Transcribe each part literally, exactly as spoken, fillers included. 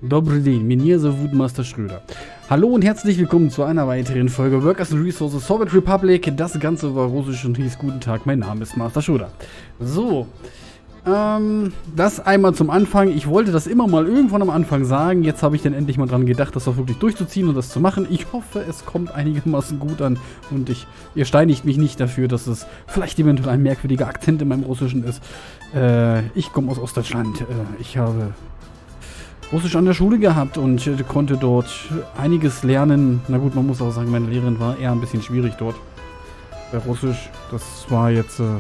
Dobry den, mir so Wutmaster Schröder. Hallo und herzlich willkommen zu einer weiteren Folge Workers and Resources Soviet Republic. Das Ganze war russisch und hieß Guten Tag, mein Name ist Master Schröder. So, ähm, das einmal zum Anfang. Ich wollte das immer mal irgendwann am Anfang sagen. Jetzt habe ich dann endlich mal dran gedacht, das auch wirklich durchzuziehen und das zu machen. Ich hoffe, es kommt einigermaßen gut an und ich, ihr steinigt mich nicht dafür, dass es vielleicht eventuell ein merkwürdiger Akzent in meinem Russischen ist. Äh, ich komme aus Ostdeutschland. Äh, ich habe Russisch an der Schule gehabt und äh, konnte dort einiges lernen. Na gut, man muss auch sagen, meine Lehrerin war eher ein bisschen schwierig dort. Bei Russisch, das war jetzt, äh,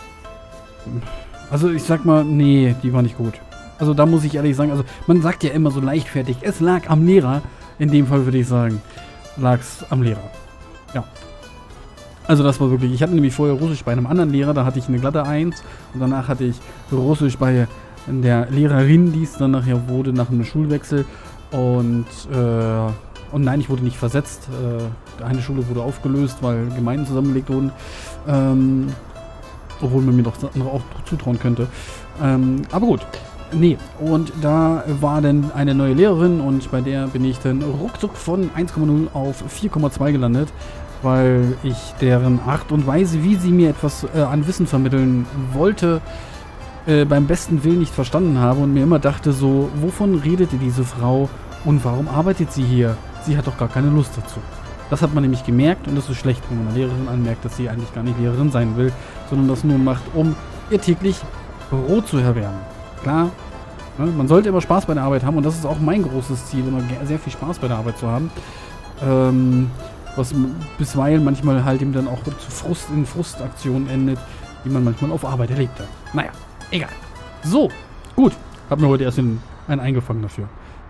also ich sag mal, nee, die war nicht gut. Also da muss ich ehrlich sagen, also man sagt ja immer so leichtfertig, es lag am Lehrer. In dem Fall würde ich sagen, lag es am Lehrer. Ja. Also das war wirklich, ich hatte nämlich vorher Russisch bei einem anderen Lehrer, da hatte ich eine glatte eins und danach hatte ich Russisch bei der Lehrerin, die es dann nachher wurde, nach einem Schulwechsel. Und, äh, und nein, ich wurde nicht versetzt. Äh, eine Schule wurde aufgelöst, weil Gemeinden zusammengelegt wurden. Ähm, obwohl man mir doch auch zutrauen könnte. Ähm, aber gut. Nee, und da war dann eine neue Lehrerin und bei der bin ich dann ruckzuck von eins Komma null auf vier Komma zwei gelandet, weil ich deren Art und Weise, wie sie mir etwas äh, an Wissen vermitteln wollte, Äh, beim besten Willen nicht verstanden habe und mir immer dachte so, wovon redete diese Frau und warum arbeitet sie hier? Sie hat doch gar keine Lust dazu. Das hat man nämlich gemerkt und das ist schlecht, wenn man einer Lehrerin anmerkt, dass sie eigentlich gar nicht Lehrerin sein will, sondern das nur macht, um ihr täglich Brot zu erwärmen. Klar, ne, man sollte immer Spaß bei der Arbeit haben und das ist auch mein großes Ziel, immer sehr viel Spaß bei der Arbeit zu haben. Ähm, was bisweilen manchmal halt eben dann auch zu Frust in Frustaktionen endet, die man manchmal auf Arbeit erlebt hat. Naja. Egal. So, gut. Hab mir heute erst einen eingefangen dafür.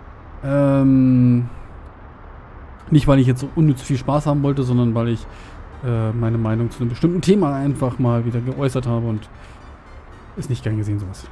Ähm, nicht, weil ich jetzt so unnütz viel Spaß haben wollte, sondern weil ich äh, meine Meinung zu einem bestimmten Thema einfach mal wieder geäußert habe und ist nicht gern gesehen, sowas.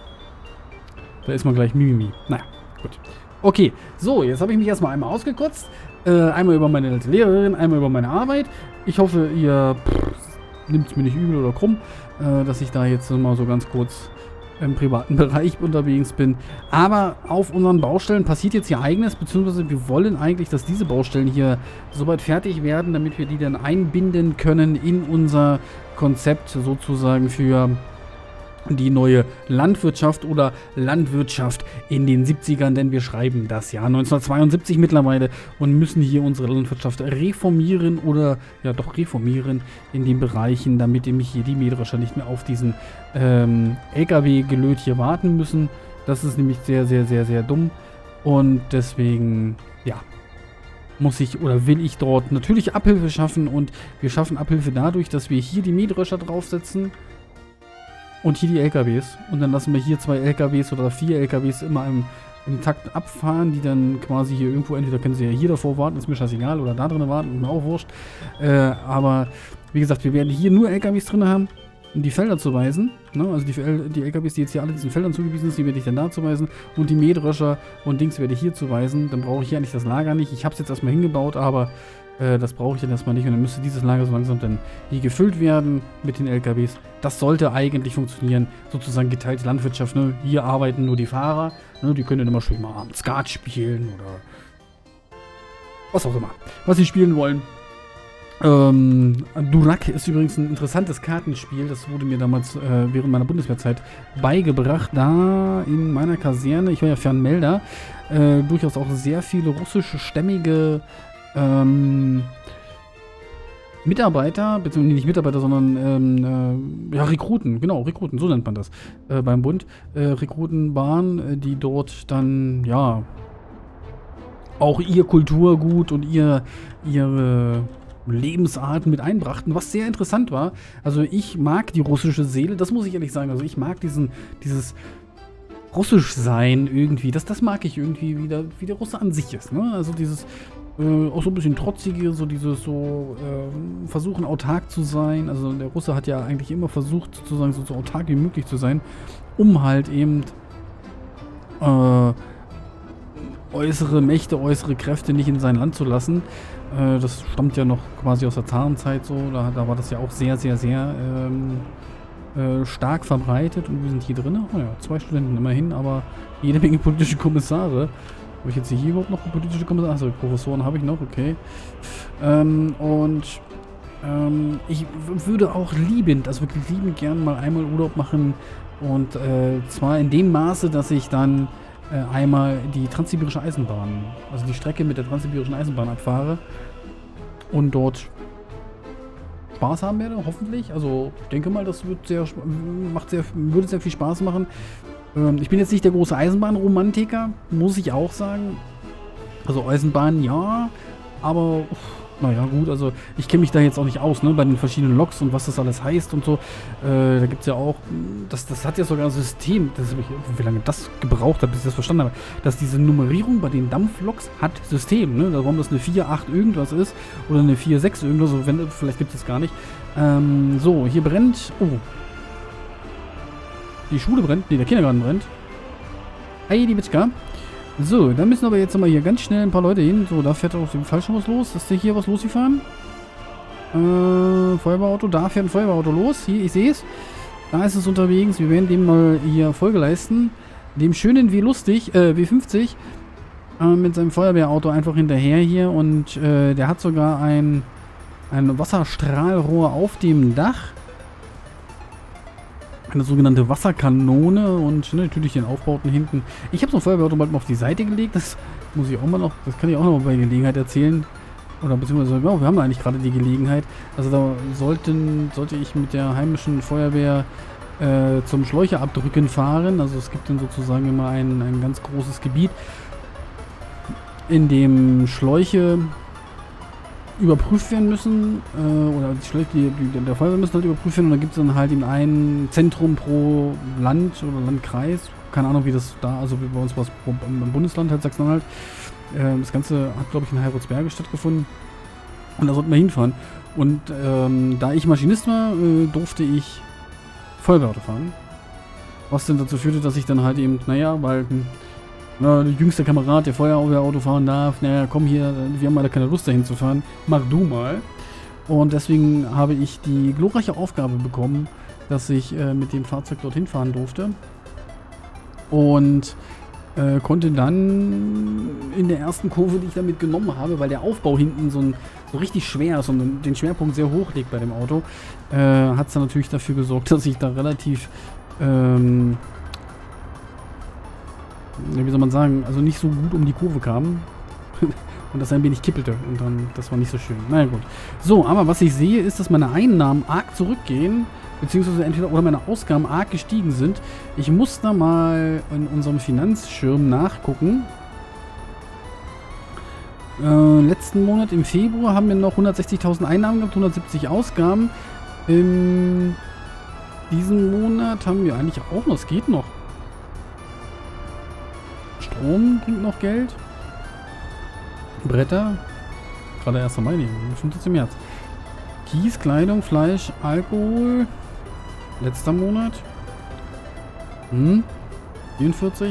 Da ist man gleich Mimimi. Naja, gut. Okay, so, jetzt habe ich mich erstmal einmal ausgekotzt. Äh, einmal über meine alte Lehrerin, einmal über meine Arbeit. Ich hoffe, ihr nimmt es mir nicht übel oder krumm, äh, dass ich da jetzt mal so ganz kurz im privaten Bereich unterwegs bin. Aber auf unseren Baustellen passiert jetzt hier Eigenes, beziehungsweise wir wollen eigentlich, dass diese Baustellen hier soweit fertig werden, damit wir die dann einbinden können in unser Konzept sozusagen für die neue Landwirtschaft oder Landwirtschaft in den siebzigern, denn wir schreiben das Jahr neunzehnhundertzweiundsiebzig mittlerweile und müssen hier unsere Landwirtschaft reformieren oder ja doch reformieren in den Bereichen, damit nämlich hier die Mähdrescher nicht mehr auf diesen ähm, L K W-Gelöt hier warten müssen. Das ist nämlich sehr, sehr, sehr, sehr dumm und deswegen, ja, muss ich oder will ich dort natürlich Abhilfe schaffen und wir schaffen Abhilfe dadurch, dass wir hier die Mähdrescher draufsetzen. Und hier die L K Ws. Und dann lassen wir hier zwei L K Ws oder vier L K Ws immer im, im Takt abfahren, die dann quasi hier irgendwo, entweder können sie ja hier davor warten, ist mir scheißegal, oder da drin warten, ist mir auch wurscht. Äh, aber wie gesagt, wir werden hier nur L K Ws drin haben, um die Felder zu weisen. Ne? Also die, die L K Ws, die jetzt hier alle diesen Feldern zugewiesen sind, die werde ich dann da zuweisen. Und die Mähdrescher und Dings werde ich hier zuweisen. Dann brauche ich hier eigentlich das Lager nicht. Ich habe es jetzt erstmal hingebaut, aber das brauche ich dann erstmal nicht und dann müsste dieses Lager so langsam dann hier gefüllt werden mit den L K Ws. Das sollte eigentlich funktionieren. Sozusagen geteilte Landwirtschaft. Ne? Hier arbeiten nur die Fahrer. Ne? Die können dann immer schön mal abends Skat spielen oder was auch immer, was sie spielen wollen. Ähm, Durak ist übrigens ein interessantes Kartenspiel. Das wurde mir damals äh, während meiner Bundeswehrzeit beigebracht. Da in meiner Kaserne, ich war ja Fernmelder, äh, durchaus auch sehr viele russischstämmige Ähm, Mitarbeiter, beziehungsweise nicht Mitarbeiter, sondern ähm, äh, ja, Rekruten, genau, Rekruten, so nennt man das äh, beim Bund. Äh, Rekruten waren, äh, die dort dann, ja, auch ihr Kulturgut und ihr, ihre Lebensart mit einbrachten, was sehr interessant war. Also ich mag die russische Seele, das muss ich ehrlich sagen, also ich mag diesen, dieses Russisch sein irgendwie, das, das mag ich irgendwie, wie der, wie der Russe an sich ist, ne? Also dieses Äh, auch so ein bisschen trotzige, so dieses so äh, versuchen autark zu sein. Also der Russe hat ja eigentlich immer versucht, sozusagen so, so autark wie möglich zu sein, um halt eben äh, äußere Mächte, äußere Kräfte nicht in sein Land zu lassen. Äh, das stammt ja noch quasi aus der Zarenzeit so, da, da war das ja auch sehr, sehr, sehr ähm, äh, stark verbreitet und wir sind hier drin. Oh ja, zwei Studenten immerhin, aber jede Menge politische Kommissare. Habe ich jetzt hier überhaupt noch politische Kommentare? Achso, Professoren habe ich noch, okay. Ähm, und ähm, ich würde auch liebend, also wirklich liebend gern mal einmal Urlaub machen. Und äh, zwar in dem Maße, dass ich dann äh, einmal die Transsibirische Eisenbahn, also die Strecke mit der Transsibirischen Eisenbahn abfahre. Und dort Spaß haben werde, hoffentlich. Also ich denke mal, das wird sehr, macht sehr, würde sehr viel Spaß machen. Ähm, ich bin jetzt nicht der große Eisenbahnromantiker, muss ich auch sagen. Also Eisenbahn ja, aber naja gut, also ich kenne mich da jetzt auch nicht aus, ne, bei den verschiedenen Loks und was das alles heißt und so. Äh, da gibt es ja auch, das, das hat ja sogar ein System, das, wie lange das gebraucht hat, bis ich das verstanden habe, dass diese Nummerierung bei den Dampfloks hat System, ne, warum das eine vier acht irgendwas ist oder eine vier sechs irgendwas, so, wenn, vielleicht gibt es gar nicht. Ähm, so, hier brennt, oh. Die Schule brennt, ne, der Kindergarten brennt. Hey, die Bitchka. So, dann müssen aber jetzt mal hier ganz schnell ein paar Leute hin. So, da fährt auf jeden Fall schon was los. Ist hier was losgefahren? Äh, Feuerwehrauto. Da fährt ein Feuerwehrauto los. Hier, ich sehe es. Da ist es unterwegs. Wir werden dem mal hier Folge leisten. Dem schönen wie lustig, äh, W fünfzig. Äh, mit seinem Feuerwehrauto einfach hinterher hier. Und äh, der hat sogar ein, ein Wasserstrahlrohr auf dem Dach. Eine sogenannte Wasserkanone und ne, natürlich den Aufbauten hinten. Ich habe so ein Feuerwehrauto bald mal auf die Seite gelegt. Das muss ich auch mal noch, das kann ich auch noch bei Gelegenheit erzählen. Oder beziehungsweise, ja, wir haben eigentlich gerade die Gelegenheit. Also da sollten, sollte ich mit der heimischen Feuerwehr äh, zum Schläucheabdrücken fahren. Also es gibt dann sozusagen immer ein, ein ganz großes Gebiet, in dem Schläuche überprüft werden müssen, äh, oder die Schläuche die, die, der Feuerwehr müssen halt überprüft werden und da gibt es dann halt eben ein Zentrum pro Land oder Landkreis, keine Ahnung wie das da, also wie bei uns war es im Bundesland halt Sachsen-Anhalt. Äh, das Ganze hat glaube ich in Heilbronnsberge stattgefunden und da sollten wir hinfahren und ähm, da ich Maschinist war, äh, durfte ich Feuerwehrauto fahren, was dann dazu führte, dass ich dann halt eben, naja, weil na, der jüngste Kamerad, der Feuerwehrauto fahren darf, naja, komm hier, wir haben leider keine Lust dahin zu fahren, mach du mal. Und deswegen habe ich die glorreiche Aufgabe bekommen, dass ich äh, mit dem Fahrzeug dorthin fahren durfte. Und äh, konnte dann in der ersten Kurve, die ich damit genommen habe, weil der Aufbau hinten so, ein, so richtig schwer ist und den Schwerpunkt sehr hoch legt bei dem Auto, äh, hat es dann natürlich dafür gesorgt, dass ich da relativ... Ähm, wie soll man sagen, also nicht so gut um die Kurve kam und das ein wenig kippelte und dann, das war nicht so schön. Naja gut. So, aber was ich sehe, ist, dass meine Einnahmen arg zurückgehen, beziehungsweise entweder oder meine Ausgaben arg gestiegen sind. Ich muss da mal in unserem Finanzschirm nachgucken. Äh, letzten Monat im Februar haben wir noch hundertsechzigtausend Einnahmen gehabt, hundertsiebzig Ausgaben. In diesem Monat haben wir eigentlich auch noch, es geht noch. Strom bringt noch Geld. Bretter. Gerade erster Mai, nee, fünfzehnten März. Kies, Kleidung, Fleisch, Alkohol. Letzter Monat. Hm. vierundvierzig.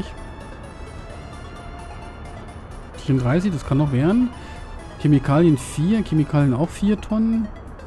vierunddreißig, das kann noch werden. Chemikalien vier, Chemikalien auch vier Tonnen.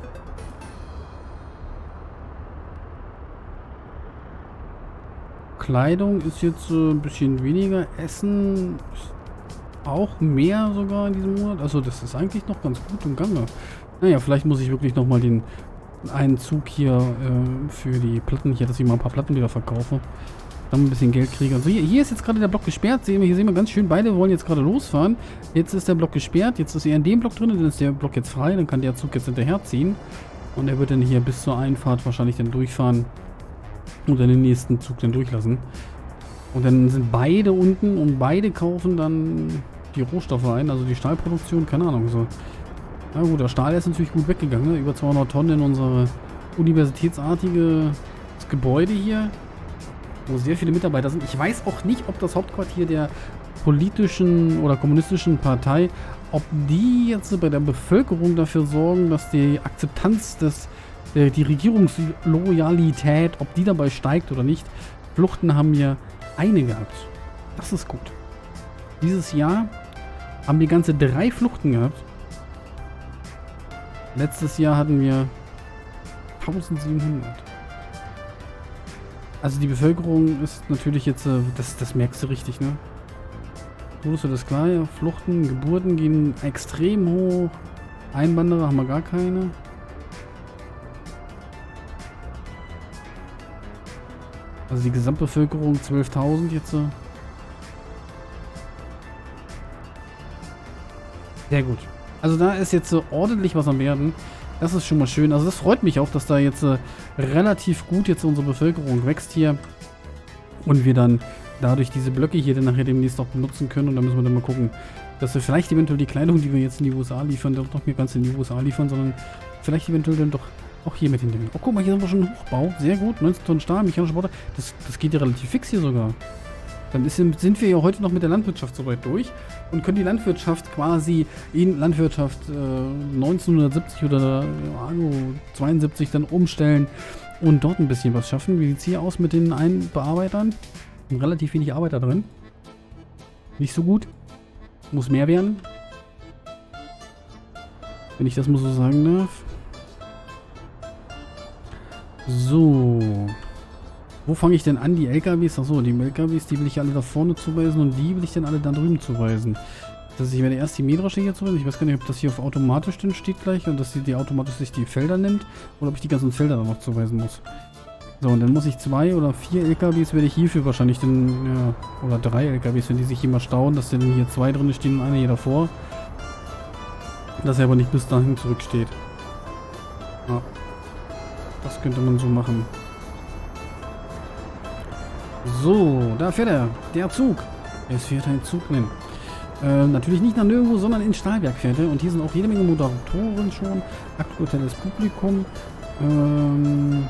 Kleidung ist jetzt äh, ein bisschen weniger. Essen auch mehr sogar in diesem Monat. Also das ist eigentlich noch ganz gut im Gange. Naja, vielleicht muss ich wirklich nochmal den einen Zug hier äh, für die Platten hier, dass ich mal ein paar Platten wieder verkaufe. Dann ein bisschen Geld kriege. Also hier, hier ist jetzt gerade der Block gesperrt. Sehen wir, hier sehen wir ganz schön, beide wollen jetzt gerade losfahren. Jetzt ist der Block gesperrt. Jetzt ist er in dem Block drin. Dann ist der Block jetzt frei. Dann kann der Zug jetzt hinterherziehen. Und er wird dann hier bis zur Einfahrt wahrscheinlich dann durchfahren. Und dann den nächsten Zug dann durchlassen. Und dann sind beide unten und beide kaufen dann die Rohstoffe ein, also die Stahlproduktion, keine Ahnung. So. Na gut, der Stahl ist natürlich gut weggegangen, ne? Über zweihundert Tonnen in unsere universitätsartige Gebäude hier, wo sehr viele Mitarbeiter sind. Ich weiß auch nicht, ob das Hauptquartier der politischen oder kommunistischen Partei, ob die jetzt bei der Bevölkerung dafür sorgen, dass die Akzeptanz des die Regierungsloyalität, ob die dabei steigt oder nicht. Fluchten haben wir eine gehabt. Das ist gut. Dieses Jahr haben wir ganze drei Fluchten gehabt. Letztes Jahr hatten wir eintausendsiebenhundert. Also die Bevölkerung ist natürlich jetzt, das, das merkst du richtig, ne? Todesfälle ist klar, ja. Fluchten, Geburten gehen extrem hoch. Einwanderer haben wir gar keine. Also die Gesamtbevölkerung zwölftausend jetzt. Sehr gut. Also da ist jetzt so ordentlich was am werden. Das ist schon mal schön. Also das freut mich auch, dass da jetzt äh, relativ gut jetzt unsere Bevölkerung wächst hier. Und wir dann dadurch diese Blöcke hier dann nachher demnächst auch benutzen können. Und da müssen wir dann mal gucken, dass wir vielleicht eventuell die Kleidung, die wir jetzt in die U S A liefern, doch nicht mehr ganz in die U S A liefern, sondern vielleicht eventuell dann doch auch hier mit hinnehmen. Oh, guck mal, hier sind wir schon im Hochbau. Sehr gut. neunzehn Tonnen Stahl, mechanische Bauteile. Das, das geht ja relativ fix hier sogar. Dann ist, sind wir ja heute noch mit der Landwirtschaft soweit durch und können die Landwirtschaft quasi in Landwirtschaft äh, neunzehnhundertsiebzig oder äh, zweiundsiebzig dann umstellen und dort ein bisschen was schaffen. Wie sieht es hier aus mit den einen Bearbeitern? Relativ wenig Arbeiter drin. Nicht so gut. Muss mehr werden. Wenn ich das mal so sagen darf. So. Wo fange ich denn an? Die L K Ws? Achso, die L K Ws, die will ich alle da vorne zuweisen und die will ich dann alle da drüben zuweisen. Das heißt, ich werde erst die Mähdrescher hier zuweisen. Ich weiß gar nicht, ob das hier auf automatisch denn steht gleich und dass die, die automatisch sich die Felder nimmt oder ob ich die ganzen Felder dann noch zuweisen muss. So, und dann muss ich zwei oder vier L K Ws werde ich hierfür wahrscheinlich dann, ja, oder drei L K Ws, wenn die sich hier mal stauen, dass dann hier zwei drin stehen und einer hier davor. Dass er aber nicht bis dahin zurücksteht. Ja. Das könnte man so machen. So, da fährt er. Der Zug. Es fährt ein Zug drin. Äh, natürlich nicht nach nirgendwo, sondern in Stahlberg fährt er. Und hier sind auch jede Menge Moderatoren schon. Aktuelles Publikum. Ähm...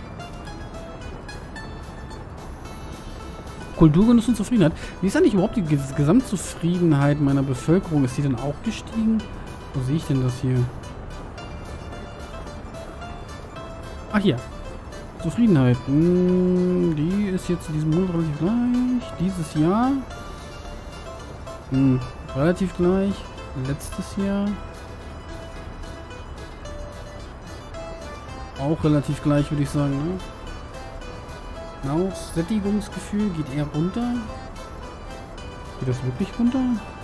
Kulturgenuss und Zufriedenheit. Wie ist eigentlich überhaupt die Ges Gesamtzufriedenheit meiner Bevölkerung? Ist die denn auch gestiegen? Wo sehe ich denn das hier? Ach, hier. Zufriedenheit. Hm, die ist jetzt in diesem Monat relativ gleich. Dieses Jahr. Hm, relativ gleich. Letztes Jahr. Auch relativ gleich, würde ich sagen, ne? Genau, Sättigungsgefühl geht eher runter. Geht das wirklich runter?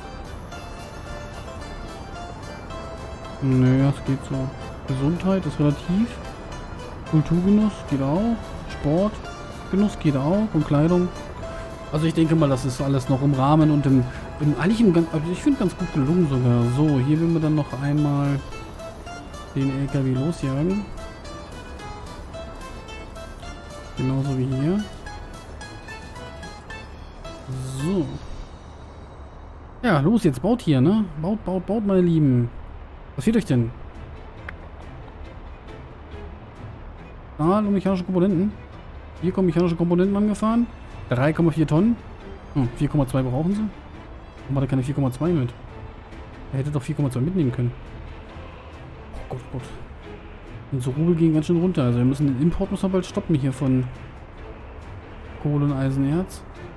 Nö, das geht so. Gesundheit ist relativ. Kulturgenuss geht auch. Sportgenuss geht auch. Und Kleidung. Also ich denke mal, das ist alles noch im Rahmen und im, im eigentlich im ganz, also ich finde ganz gut gelungen sogar. So, hier will wir dann noch einmal den L K W losjagen. Genauso wie hier. So. Ja, los, jetzt baut hier, ne? Baut, baut, baut, meine Lieben. Was fehlt euch denn? Stahl und mechanische Komponenten. Hier kommen mechanische Komponenten angefahren. drei Komma vier Tonnen. Hm, vier Komma zwei brauchen sie. Warum hat er keine vier Komma zwei mit? Er hätte doch vier Komma zwei mitnehmen können. Oh Gott, oh Gott. Unsere Rubel gehen ganz schön runter. Also wir müssen den Import müssen wir bald stoppen hier von Kohle und Eisenerz.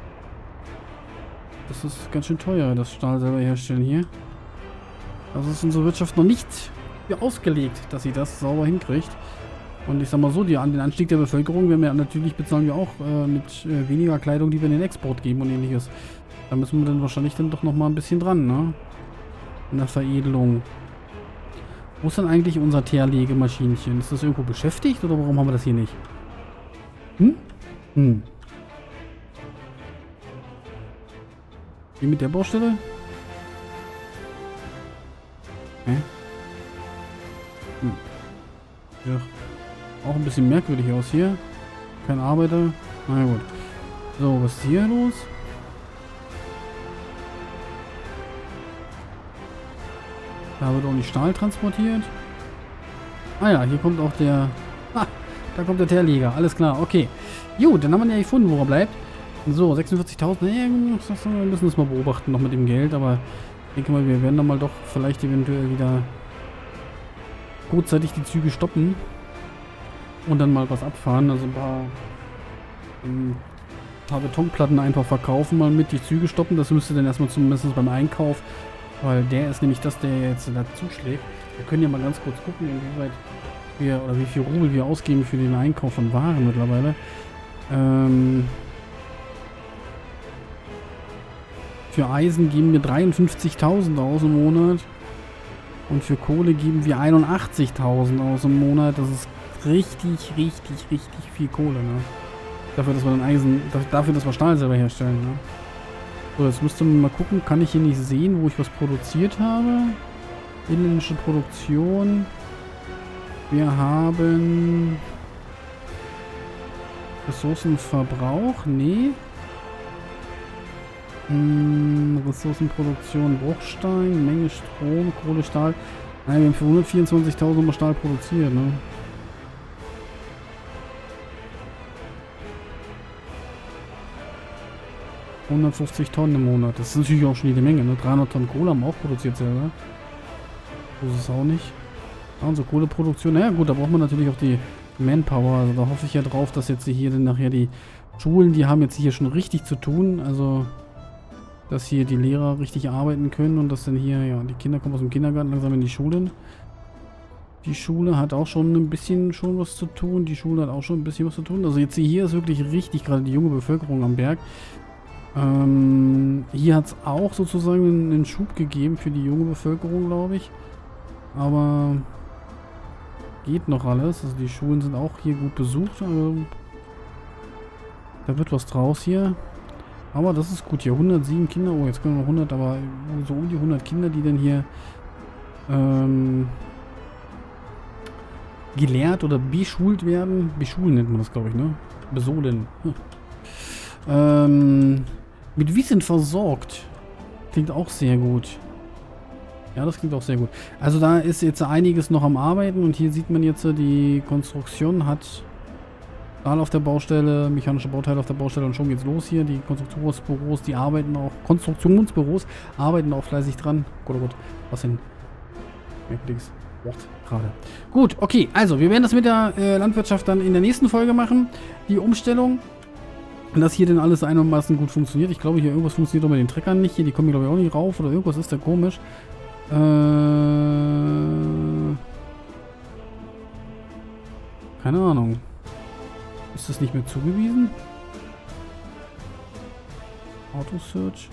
Das ist ganz schön teuer, das Stahl selber herstellen hier. Das ist unsere Wirtschaft noch nicht hier ausgelegt, dass sie das sauber hinkriegt. Und ich sag mal so, die, an den Anstieg der Bevölkerung, wenn wir natürlich bezahlen wir auch äh, mit äh, weniger Kleidung, die wir in den Export geben und ähnliches. Da müssen wir dann wahrscheinlich dann doch noch mal ein bisschen dran, ne? In der Veredelung. Wo ist denn eigentlich unser Teerlegemaschinchen? Ist das irgendwo beschäftigt oder warum haben wir das hier nicht? Hm? Hm. Wie mit der Baustelle? Hä? Hm. Ja. Auch ein bisschen merkwürdig aus hier. Kein Arbeiter. Na ja, gut. So, was ist hier los? Da wird auch nicht Stahl transportiert. Ah ja, hier kommt auch der... Ah, da kommt der Teerleger. Alles klar, okay. Gut, dann haben wir ihn ja gefunden, wo er bleibt. So, sechsundvierzigtausend. Nee, wir müssen das mal beobachten, noch mit dem Geld. Aber ich denke mal, wir werden dann mal doch vielleicht eventuell wieder kurzzeitig die Züge stoppen. Und dann mal was abfahren. Also ein paar, ein paar Betonplatten einfach verkaufen, mal mit die Züge stoppen. Das müsste dann erstmal zumindest beim Einkauf. Weil der ist nämlich das, der jetzt da zuschlägt. Wir können ja mal ganz kurz gucken, inwieweit wir oder wie viel Rubel wir ausgeben für den Einkauf von Waren mittlerweile. Ähm, Für Eisen geben wir dreiundfünfzigtausend aus im Monat. Und für Kohle geben wir einundachtzigtausend aus im Monat. Das ist richtig, richtig, richtig viel Kohle, ne? Dafür, dass wir dann Eisen, dafür, dass wir Stahl selber herstellen, ne? So, jetzt müsste man mal gucken, kann ich hier nicht sehen, wo ich was produziert habe? Inländische Produktion. Wir haben Ressourcenverbrauch, nee. Hm, Ressourcenproduktion, Bruchstein, Menge Strom, Kohle, Stahl. Nein, wir haben für hundertvierundzwanzigtausend Stahl produziert, ne? hundertfünfzig Tonnen im Monat. Das ist natürlich auch schon jede Menge, ne? dreihundert Tonnen Kohle haben wir auch produziert selber. So ist es auch nicht. Ja, unsere Kohleproduktion, naja gut, da braucht man natürlich auch die Manpower. Also da hoffe ich ja drauf, dass jetzt hier dann nachher die Schulen, die haben jetzt hier schon richtig zu tun. Also, dass hier die Lehrer richtig arbeiten können und dass dann hier, ja, die Kinder kommen aus dem Kindergarten langsam in die Schulen. Die Schule hat auch schon ein bisschen schon was zu tun. Die Schule hat auch schon ein bisschen was zu tun. Also jetzt hier ist wirklich richtig gerade die junge Bevölkerung am Berg. Ähm, hier hat es auch sozusagen einen, einen Schub gegeben für die junge Bevölkerung, glaube ich. Aber geht noch alles. Also die Schulen sind auch hier gut besucht. Also da wird was draus hier. Aber das ist gut hier. hundertsieben Kinder. Oh, jetzt können wir noch hundert, aber so um die hundert Kinder, die dann hier ähm, gelehrt oder beschult werden. Beschulen nennt man das, glaube ich, ne? Besohlen. Hm. Ähm, mit Wissen versorgt. Klingt auch sehr gut. Ja, das klingt auch sehr gut. Also da ist jetzt einiges noch am Arbeiten und hier sieht man jetzt, die Konstruktion hat Stahl auf der Baustelle, mechanische Bauteile auf der Baustelle und schon geht's los hier. Die Konstruktionsbüros, die arbeiten auch, Konstruktionsbüros arbeiten auch fleißig dran. Gut, oh Gott, was denn? Merkwürdiges Wort gerade. Gut, okay, also wir werden das mit der äh, Landwirtschaft dann in der nächsten Folge machen. Die Umstellung. Und dass hier denn alles einigermaßen gut funktioniert. Ich glaube, hier irgendwas funktioniert auch mit den Treckern nicht. Hier, die kommen, glaube ich, auch nicht rauf. Oder irgendwas ist da komisch. Äh... Keine Ahnung. Ist das nicht mehr zugewiesen? Auto-Search.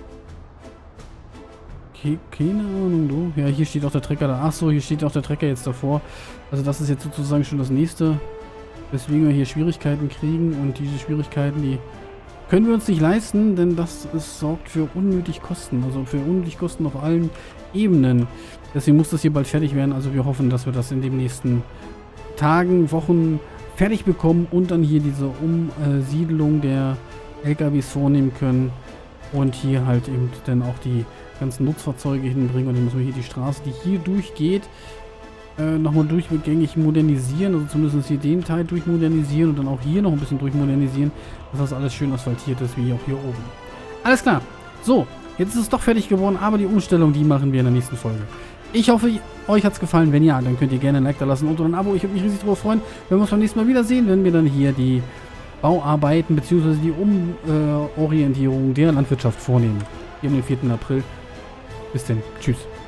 Okay, keine Ahnung, du. Ja, hier steht auch der Trecker da. Achso, hier steht auch der Trecker jetzt davor. Also das ist jetzt sozusagen schon das nächste. Weswegen wir hier Schwierigkeiten kriegen. Und diese Schwierigkeiten, die können wir uns nicht leisten, denn das ist, sorgt für unnötig Kosten. Also für unnötig Kosten auf allen Ebenen. Deswegen muss das hier bald fertig werden. Also wir hoffen, dass wir das in den nächsten Tagen, Wochen fertig bekommen und dann hier diese Umsiedlung der L K Ws vornehmen können. Und hier halt eben dann auch die ganzen Nutzfahrzeuge hinbringen. Und dann müssen wir hier die Straße, die hier durchgeht, Äh, nochmal durchgängig modernisieren, also zumindest hier den Teil durchmodernisieren und dann auch hier noch ein bisschen durchmodernisieren, dass das alles schön asphaltiert ist, wie auch hier oben. Alles klar. So, jetzt ist es doch fertig geworden, aber die Umstellung, die machen wir in der nächsten Folge. Ich hoffe, euch hat es gefallen. Wenn ja, dann könnt ihr gerne ein Like da lassen und ein Abo. Ich würde mich riesig darüber freuen, wenn wir uns beim nächsten Mal wiedersehen, wenn wir dann hier die Bauarbeiten bzw. die Umorientierung der Landwirtschaft vornehmen. Hier am vierten April. Bis denn. Tschüss.